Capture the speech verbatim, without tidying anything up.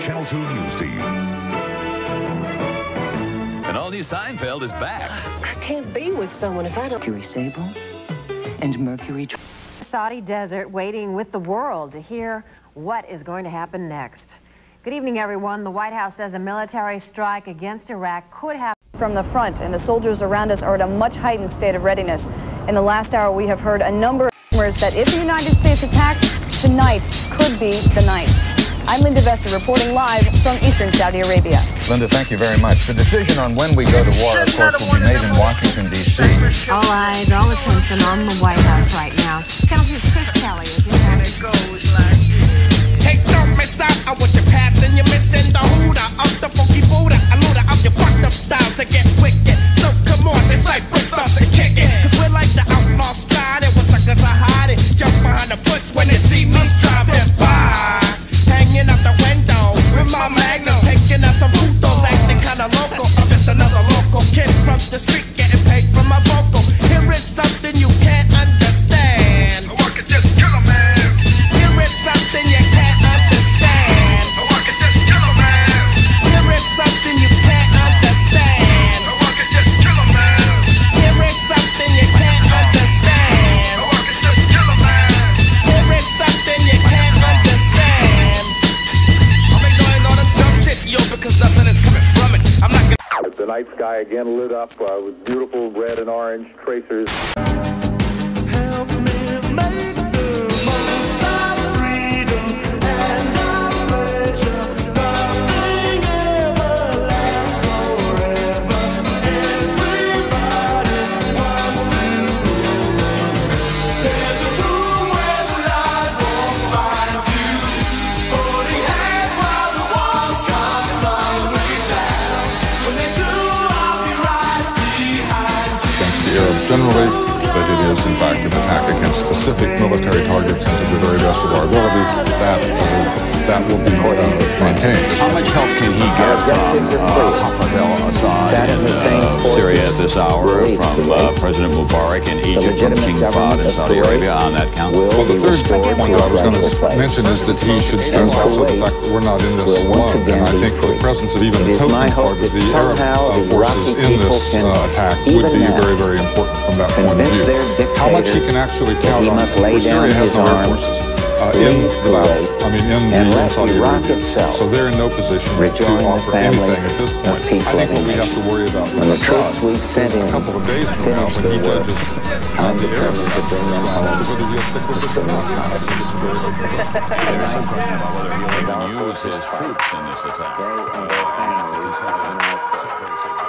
Channel two News to you. An all-new Seinfeld is back. I can't be with someone if I don't... Mercury Sable and Mercury... Saudi desert waiting with the world to hear what is going to happen next. Good evening, everyone. The White House says a military strike against Iraq could happen from the front, and the soldiers around us are at a much heightened state of readiness. In the last hour, we have heard a number of rumors that if the United States attacks, tonight could be the night. I'm Linda Vester reporting live from Eastern Saudi Arabia. Linda, thank you very much. The decision on when we go to war, of course, will be made in Washington, D C All eyes, all attention on the White House right now. Channel two's Chris Kelly is here. Hey, don't mess up. I want you passing. You're missing the hooter of the funky Buddha. A looter of your fucked up styles that get wicked. So come on, this Cypress starts to kick it. Cause we're like the outlaw style. And when suckers are hiding, jump behind the bush when they see me driving by. Hanging out the window with my magnum, taking out some putos, acting kinda local. I'm just another local kid from the street, getting paid for my vocal. Here is something you can't understand. Oh, I could just kill a man. Here is something you can't understand. Oh, I could just kill a man. Here is something you can't understand. Oh, I could just kill a man. Here is something you can't understand. Oh, I could just kill a man. Here is something you can't understand. Because nothing is coming from it. I'm not gonna... The night sky again lit up uh, with beautiful red and orange tracers. Help me make the most of freedom and our pleasure. Nothing ever lasts forever. Everybody wants to rule. There's a room where the light won't find you. Holding hands while the walls come tumbling down. When they do, I'll be right behind you. against the Arabs generally, that it is, in fact, an attack against specific military targets and to the very best of our ability. That, uh, that will be uh, maintained. How much help can he get from uh, Hafez al-Assad in uh, Syria at this hour, from uh, President Mubarak in Egypt, from King Fahd in Saudi Arabia on that count? Well, the third point that I was going to mention is that he should stress also the fact that we're not in this alone. And I think the presence of even the token part of the Arab uh, forces in this uh, attack would be very, very important from that point of view. How much he can actually count on, Syria has no air forces uh, in the battle, I mean in, the, in Saudi Arabia, so they're in no position to offer anything at this point. I think what we have to worry about with Assad is a couple of days from now when he judges uh, the Arabs to bring them home, whether he'll stick with this or not. I think it's very difficult. There's some question about whether he'll even use his troops in this attack.